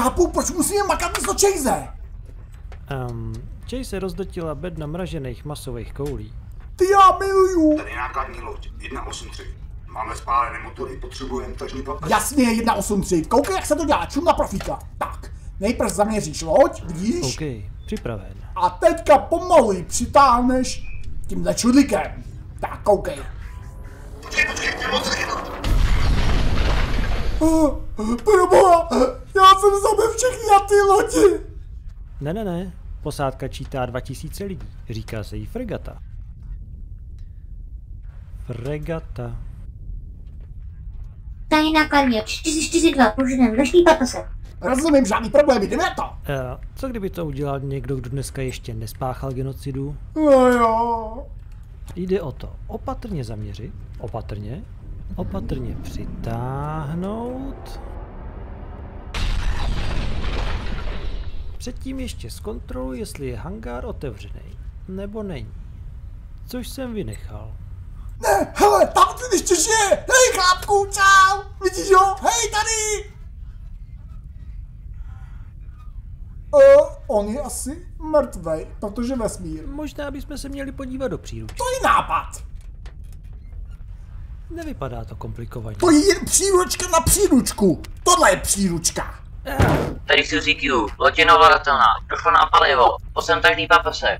nechápu, proč musíme makat místo Chase. Chase rozdotila bedna mražených masových koulí. Ty já miluju. Tady nákladní loď, 183. Máme spálené motory, potřebujeme tažný papír. Jasně, 183. Koukej, jak se to dělá, čum na profíka. Tak, nejprve zaměříš loď, vidíš? OK, připraven. A teďka pomalu ji přitáhneš tímhle čudlíkem. Tak, koukej. Počkej, Proboha, já jsem zabil všechny na ty lodi. Ne. Posádka čítá 2000 lidí. Říká se jí fregata. Fregata. Tady nákladně 442, poženem dnešní patose. Rozumím, žádný problém, jdeme na to. Co kdyby to udělal někdo, kdo dneska ještě nespáchal genocidu? No jo. Jde o to opatrně zaměřit, opatrně přitáhnout. Předtím ještě zkontroluji, jestli je hangár otevřený, nebo není. Což jsem vynechal. Ne, hele, tam ten ještě žije. Hej, chlápku, čau. Vidíš ho? Hej, tady. On je asi mrtvej, protože vesmír. Možná bychom se měli podívat do příručky. To je nápad. Nevypadá to komplikovaně. To je jen příručka na příručku. Tohle je příručka. Tady Suzy Q, loď je ovladatelná, došlo na palivo, posem tažný paprsek.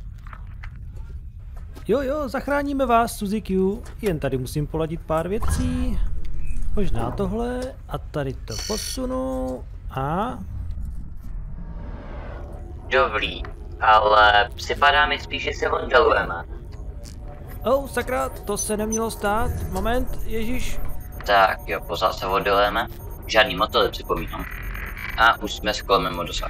Jo, zachráníme vás, Suzy Q, jen tady musím poladit pár věcí. Možná tohle, a tady to posunu, a... Dobrý, ale připadá mi spíš, že se oddalujeme. Sakra, to se nemělo stát, moment, ježiš. Tak jo, pořád se oddalujeme, žádný motory připomínám. A už jsme skoro mimo dosah.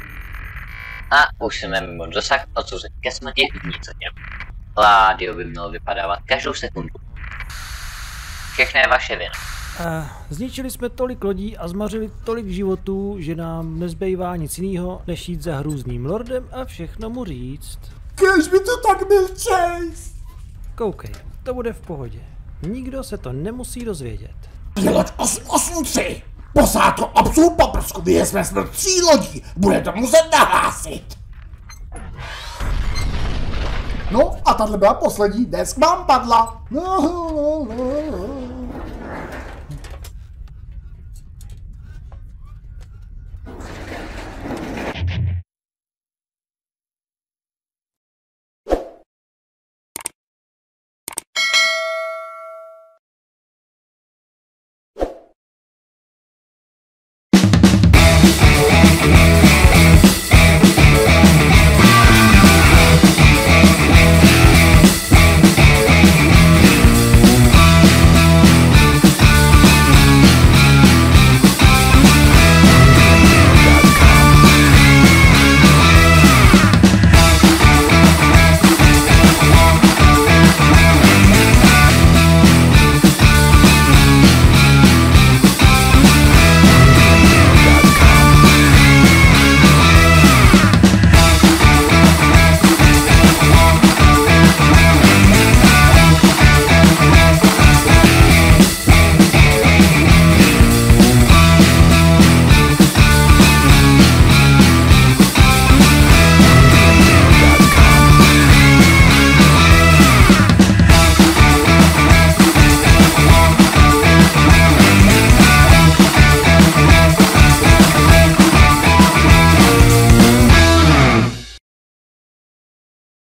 Odsouzení ke smrti, nic od něm. Rádio by mělo vypadávat každou sekundu. Všechno je vaše vina. Zničili jsme tolik lodí a zmařili tolik životů, že nám nezbývá nic jiného, než jít za hrůzným lordem a všechno mu říct. Kéž by to tak byl Chase. Koukej, to bude v pohodě. Nikdo se to nemusí dozvědět. Je loď 883. Posádko absolut paprsku, jsme smrt 3 lodí. Bude to muset nahlásit. No a tahle byla poslední, desk vám padla.